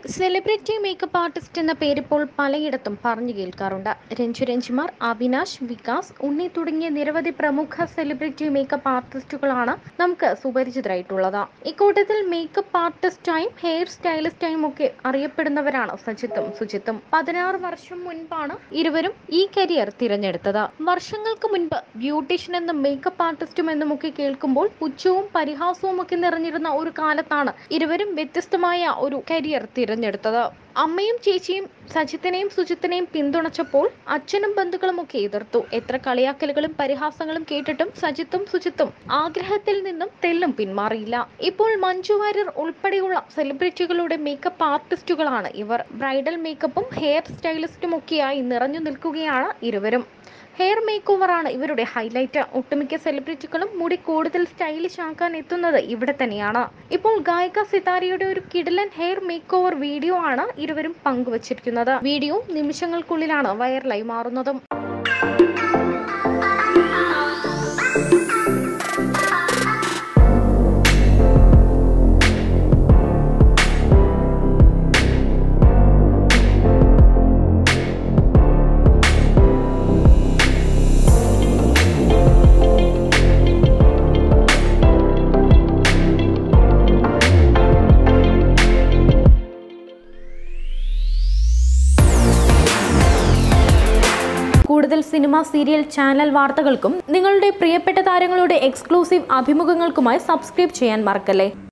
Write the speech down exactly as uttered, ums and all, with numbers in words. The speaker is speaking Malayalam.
സെലിബ്രിറ്റി മേക്കപ്പ് ആർട്ടിസ്റ്റ് എന്ന പേരിപ്പോൾ പലയിടത്തും പറഞ്ഞു കേൾക്കാറുണ്ട്. രഞ്ജു രഞ്ജിമാർ, അവിനാഷ്, വികാസ്, ഉണ്ണി തുടങ്ങിയ നിരവധി പ്രമുഖ സെലിബ്രിറ്റി മേക്കപ്പ് ആർട്ടിസ്റ്റുകളാണ് നമുക്ക് സുപരിചിതരായിട്ടുള്ളത്. ഇക്കൂട്ടത്തിൽ മേക്കപ്പ് ആർട്ടിസ്റ്റായും ഹെയർ സ്റ്റൈലിസ്റ്റായും ഒക്കെ അറിയപ്പെടുന്നവരാണ് സജിത്തും സുജിത്തും. പതിനാറ് വർഷം മുൻപാണ് ഇരുവരും ഈ കരിയർ തിരഞ്ഞെടുത്തത്. വർഷങ്ങൾക്ക് മുൻപ് ബ്യൂട്ടീഷ്യൻ എന്നും മേക്കപ്പ് ആർട്ടിസ്റ്റും എന്നുമൊക്കെ കേൾക്കുമ്പോൾ പുച്ഛവും പരിഹാസവും ഒക്കെ നിറഞ്ഞിരുന്ന ഒരു കാലത്താണ് ഇരുവരും വ്യത്യസ്തമായ ഒരു കരിയർ തിരഞ്ഞെടുത്തത്. അമ്മയും ചേച്ചിയും സജിത്തിനെയും സുജിത്തിനെയും പിന്തുണച്ചപ്പോൾ അച്ഛനും ബന്ധുക്കളും ഒക്കെ എതിർത്തു. എത്ര കളിയാക്കലുകളും പരിഹാസങ്ങളും കേട്ടിട്ടും സജിത്തും സുജിത്തും ആഗ്രഹത്തിൽ നിന്നും തെല്ലും പിന്മാറിയില്ല. ഇപ്പോൾ മഞ്ജു വാര്യർ ഉൾപ്പെടെയുള്ള സെലിബ്രിറ്റികളുടെ മേക്കപ്പ് ആർട്ടിസ്റ്റുകളാണ് ഇവർ. ബ്രൈഡൽ മേക്കപ്പും ഹെയർ സ്റ്റൈലിസ്റ്റും ഒക്കെയായി നിറഞ്ഞു നിൽക്കുകയാണ് ഇരുവരും. ഹെയർ മേക്ക് ഓവറാണ് ഇവരുടെ ഹൈലൈറ്റ്. ഒട്ടുമിക്ക സെലിബ്രിറ്റികളും മുടി കൂടുതൽ സ്റ്റൈലിഷ് ആക്കാൻ എത്തുന്നത് ഇവിടെ തന്നെയാണ്. ഇപ്പോൾ ഗായിക സിതാരയുടെ ഒരു കിടിലൻ ഹെയർ മേക്ക് ഓവർ വീഡിയോ ആണ് ഇരുവരും പങ്കുവച്ചിരിക്കുന്നത്. വീഡിയോ നിമിഷങ്ങൾക്കുള്ളിലാണ് വൈറലായി മാറുന്നതും. കൂടുതൽ സിനിമ, സീരിയൽ, ചാനൽ വാർത്തകൾക്കും നിങ്ങളുടെ പ്രിയപ്പെട്ട താരങ്ങളുടെ എക്സ്ക്ലൂസീവ് അഭിമുഖങ്ങൾക്കുമായി സബ്സ്ക്രൈബ് ചെയ്യാൻ മറക്കല്ലേ.